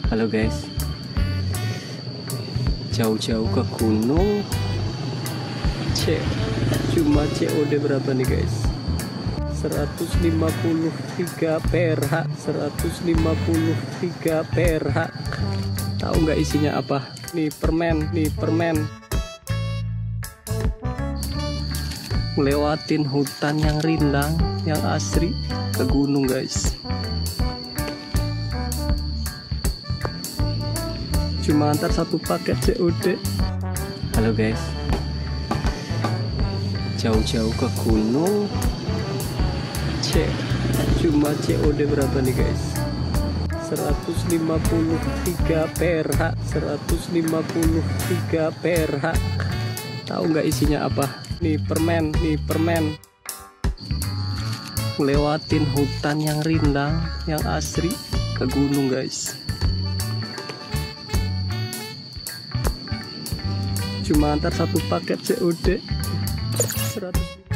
Halo guys, jauh-jauh ke gunung. Cuma COD berapa nih guys? 153 perak, 153 perak. Tahu nggak isinya apa? Nih permen. Lewatin hutan yang rindang, yang asri, ke gunung guys. Cuma antar satu paket COD. Halo guys, jauh-jauh ke gunung. Cuma COD berapa nih guys? 153 perak, 153 perak. Tahu nggak isinya apa? Nih permen. Lewatin hutan yang rindang, yang asri, ke gunung guys. Cuma antar satu paket COD 100.